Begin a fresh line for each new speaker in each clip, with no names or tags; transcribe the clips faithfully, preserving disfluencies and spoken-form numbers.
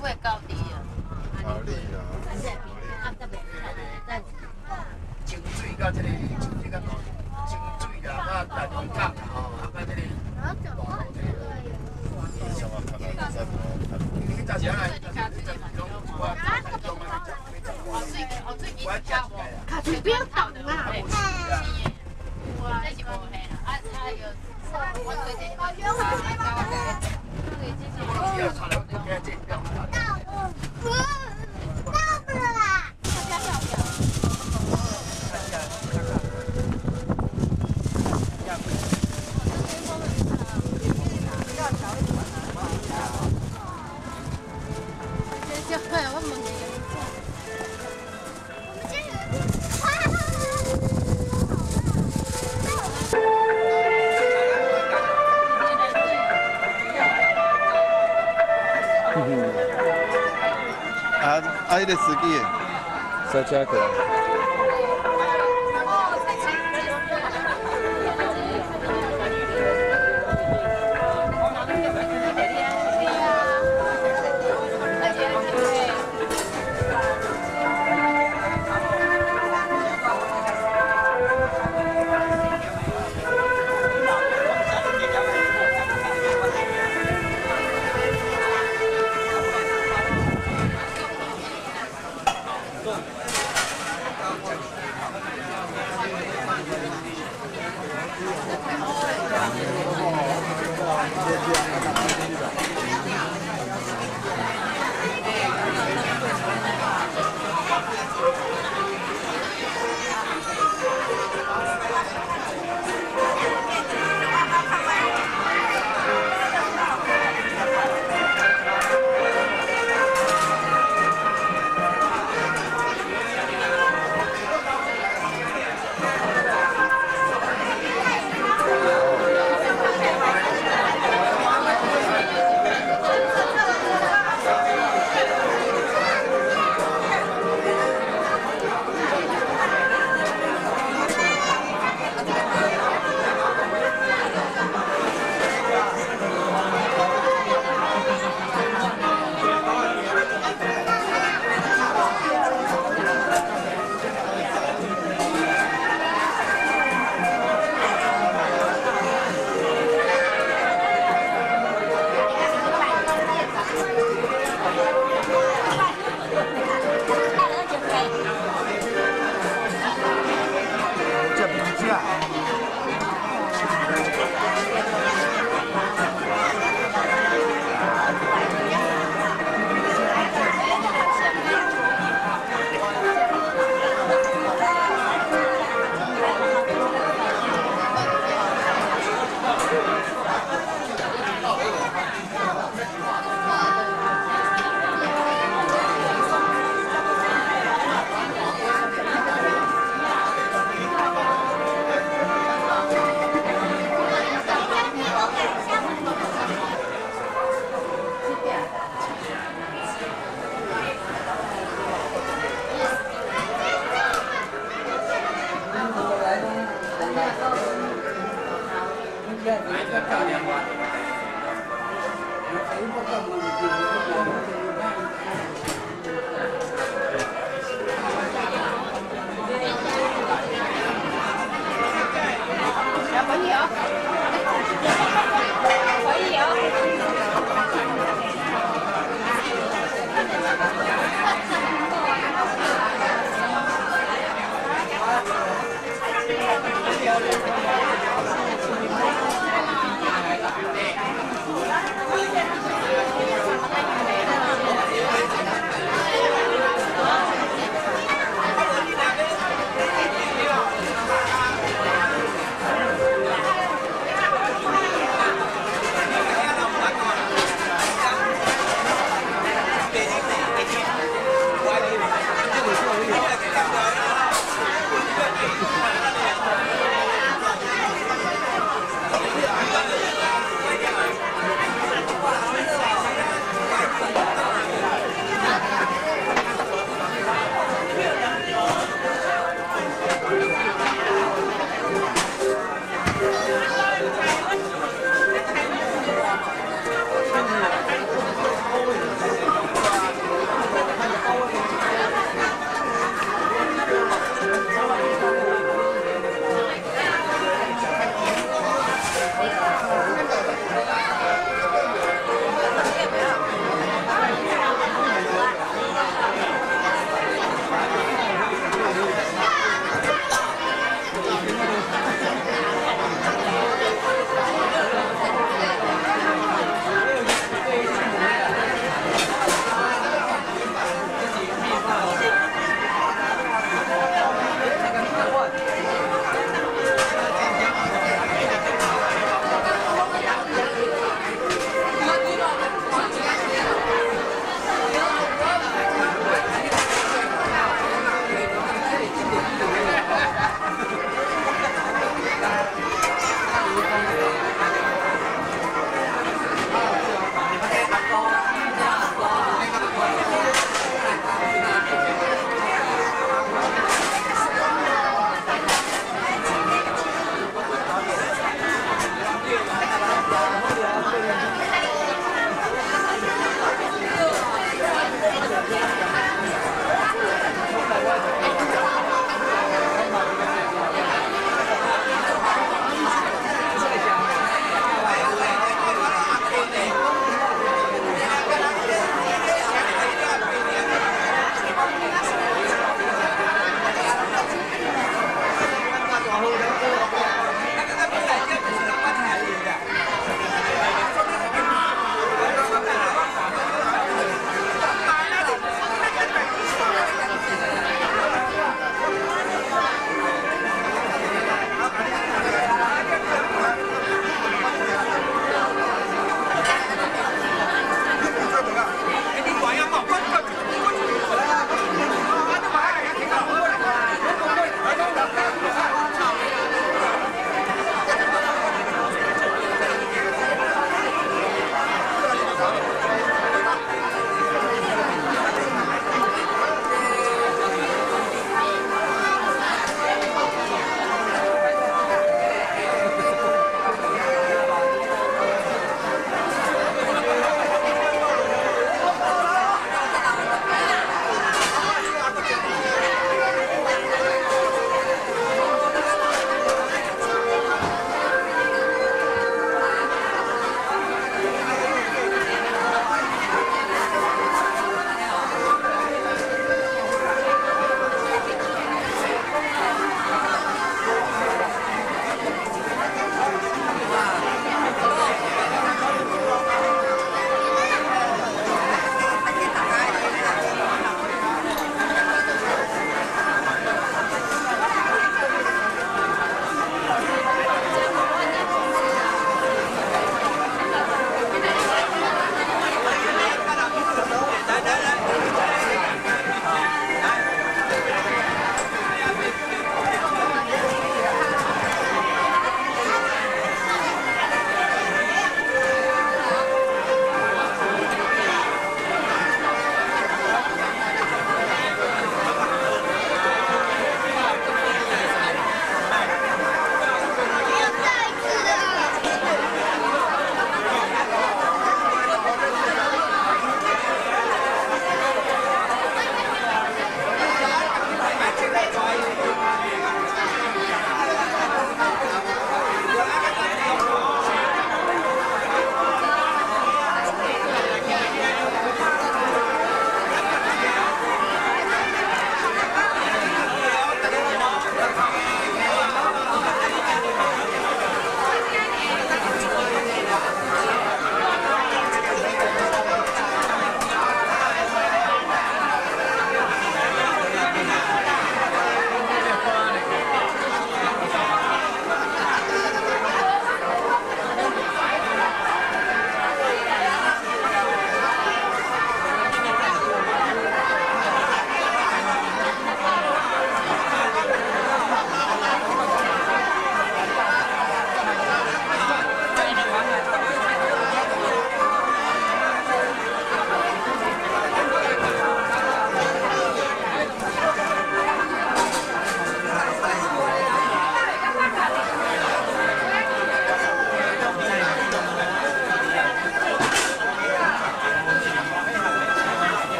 会高低啊。
好厉啊！
清水甲这个清水甲大清水啦，甲大龙港啦吼，啊甲这个大路这个。
什么看到在
你早上来，我
我最我最近卡无，
卡嘴不要倒的啦。
我这是无嘿啦，啊啊有，我最近我约我那个，对，这是我
要查了，今天这标。
啊啊！迄个司机的，塞车过来。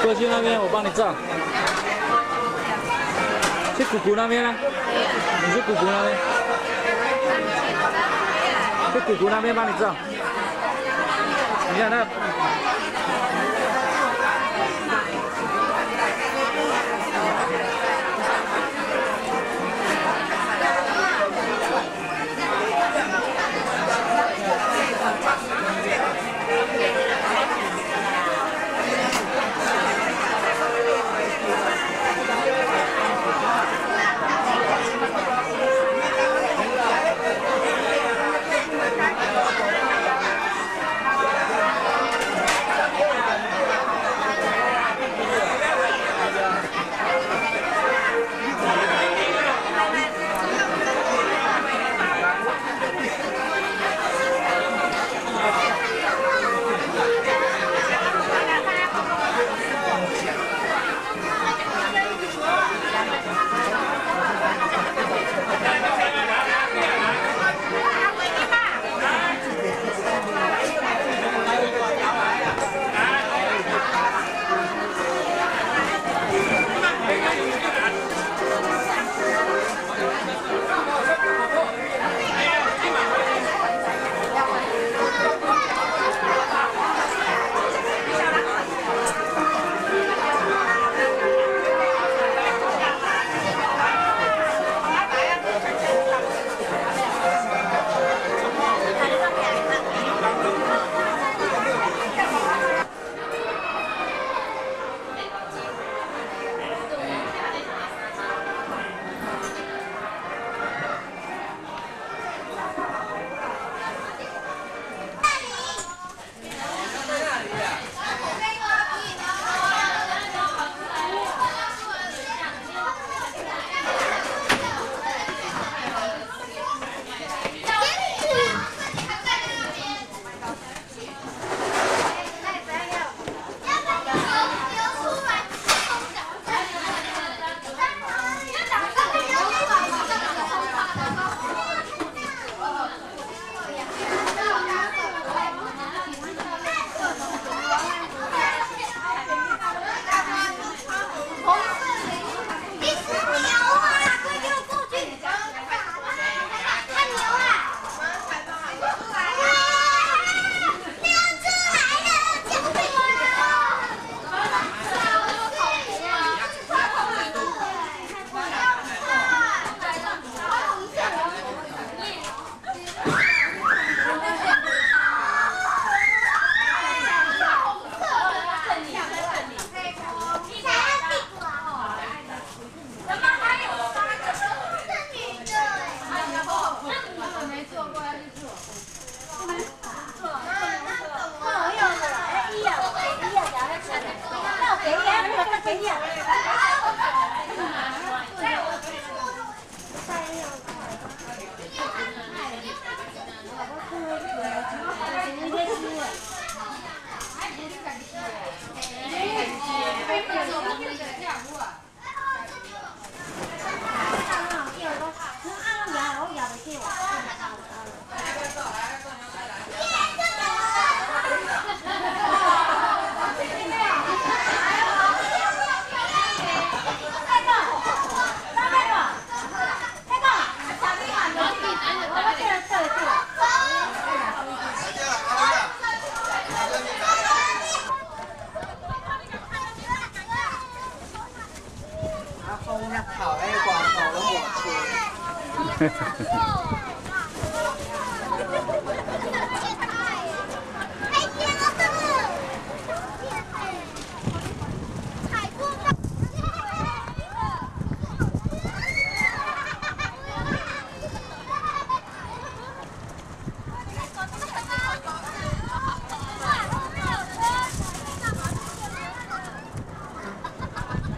过去那边，我帮你照。去姑姑那边啊？你去姑姑那边。去姑姑那边帮你照。你看那。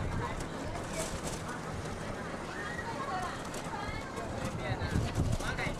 马改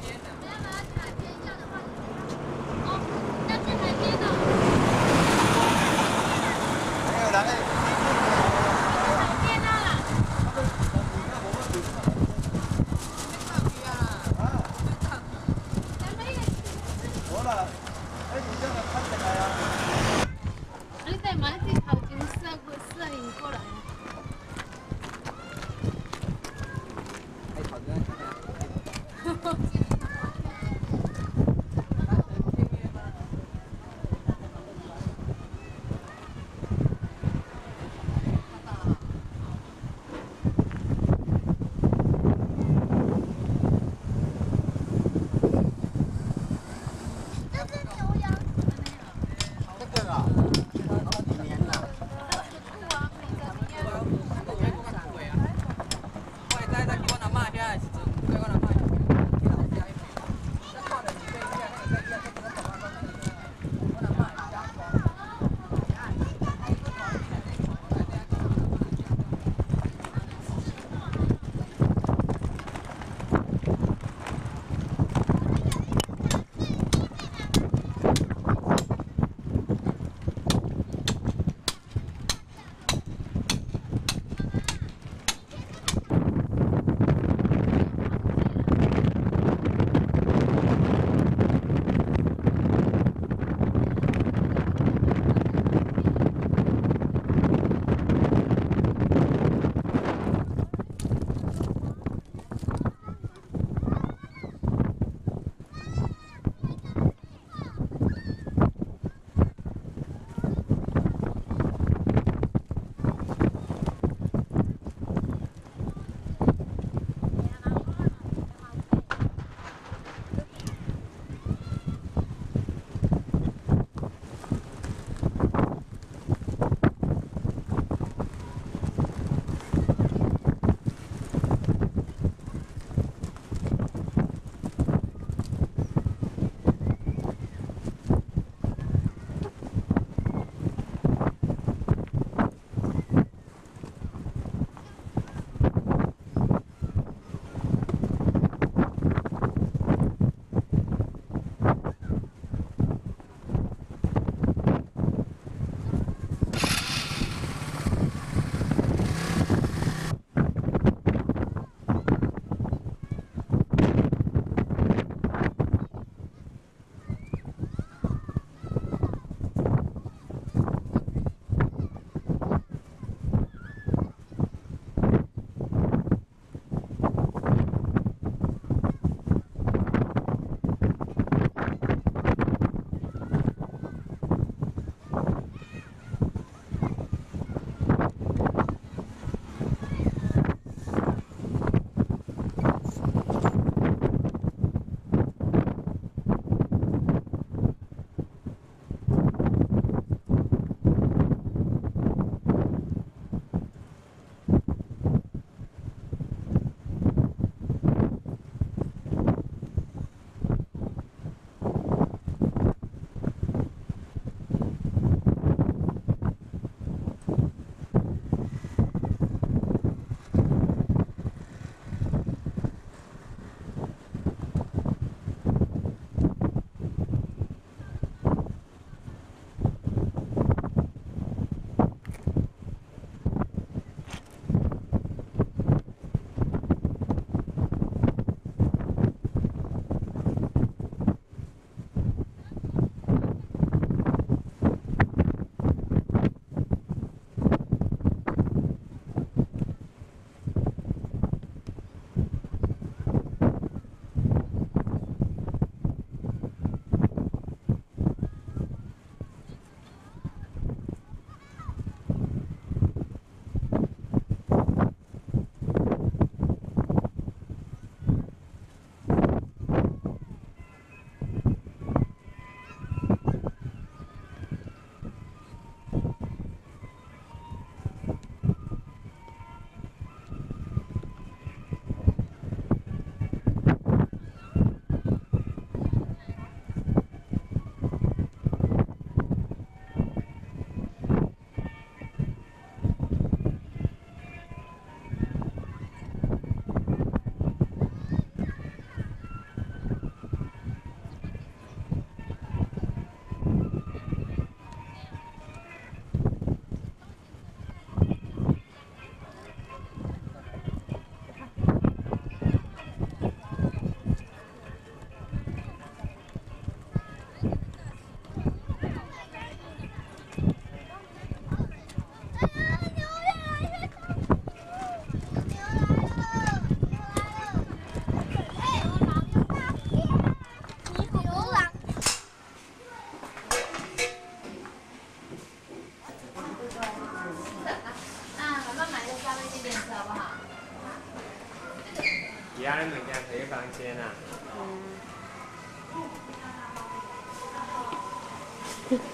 其他人物件可以房间啊。
嗯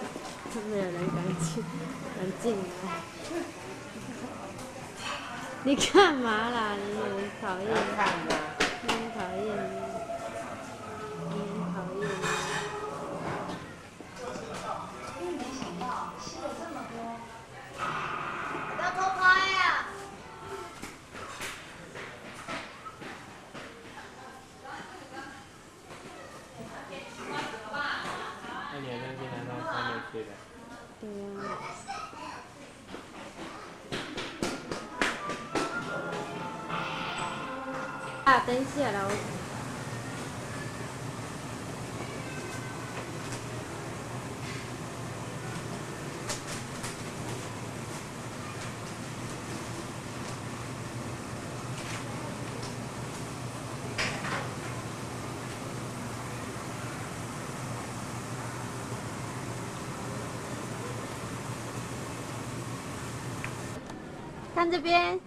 没有人敢进，敢进来。你干嘛啦？你很讨厌，你很讨厌，你很讨厌。
没想到吃了这么多，不要偷拍呀！
那你的东西难道放回去的？
对呀。啊，等一下啦，我。看这边。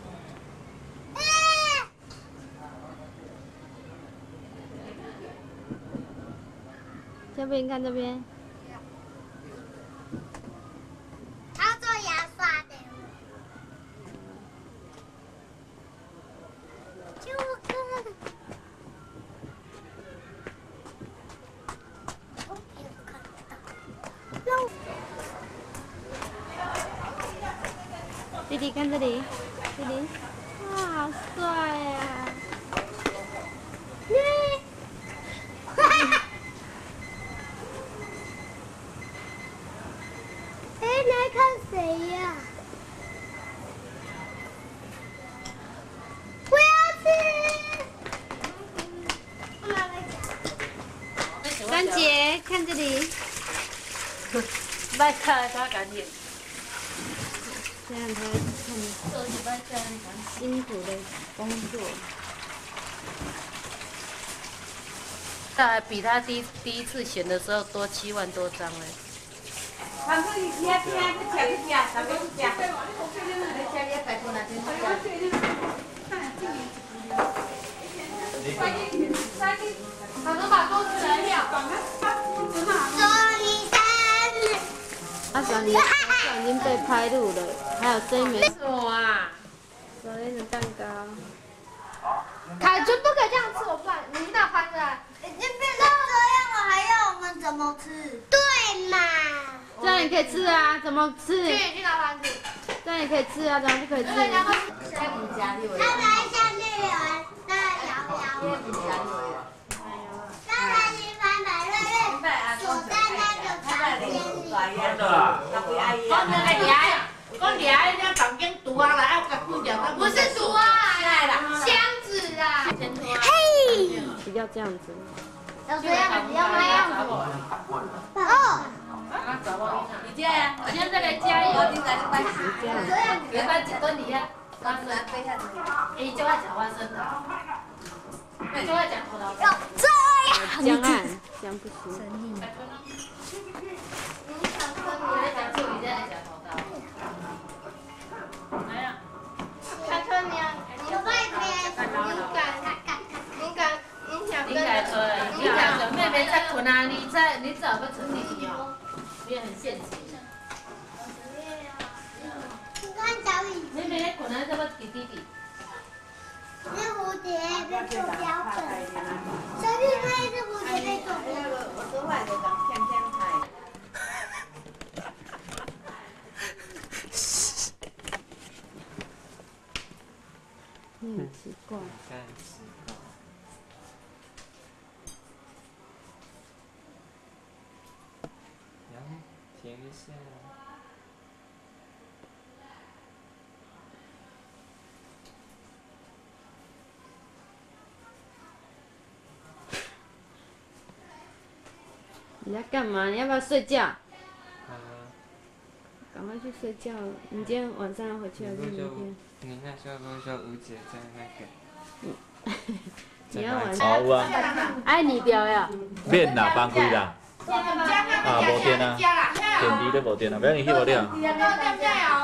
这边看这边。
他做牙刷的。就哥。
弟弟看这里，弟弟，哇，好帅呀！耶！哈哈。哎，来看谁呀？我要吃。三姐，看这里。
卖看他赶紧。
这样他看辛苦的工作。
他比他第第一次选的时候多七万多张哎。他说你听听，你吃你吃，大哥你吃。你吃你再过来听听。他说把桌子来了。
祝你生日。
阿爽，你阿爽已经被拍录了，还有这一枚。
什么啊？
昨天的蛋糕。
凯君不可以这样吃我饭，你那翻出来，已经变成这样了，还要我们怎么吃？对嘛？
这样也可以吃啊？怎么吃？
去去拿盘子。
这样也可以吃啊？怎么不可以吃？
他来下面有人在摇摇。刚才你翻百瑞瑞锁在那个房间里。
讲那个牙，讲牙那房间毒啊来，我甲关掉。
不是毒啊，箱子啊。嘿。
不要这样子。
要这样，不要那样子。哦。
你这样，现在来加油，你来来这样，别把一顿你啊，花生背下去。伊就爱吃花生糖，就爱吃葡萄干。
这样。
江岸，江不行。
你在讲醋，你在讲葡萄。来呀！
小春你你外边敏感，敏感，你想跟。
你改对，你讲小妹妹在困啊，你在你找个陈弟弟哦。也很现实。
你看小雨。
妹妹可能这个弟弟弟。
那蝴蝶被做标本。小雨那一只蝴蝶被做标本。我昨晚就讲天天拍。
你很奇怪。
停一下。
你在干嘛？你要不要睡觉？
啊。
赶快去睡觉。你今天晚上要回去还是明天？
你那时候不是说吴姐在那个？
你要晚上。
好有啊。
爱你表呀。
免啦，放开啦。啊，无电啊，电池都无电啊，不要你去无电啊。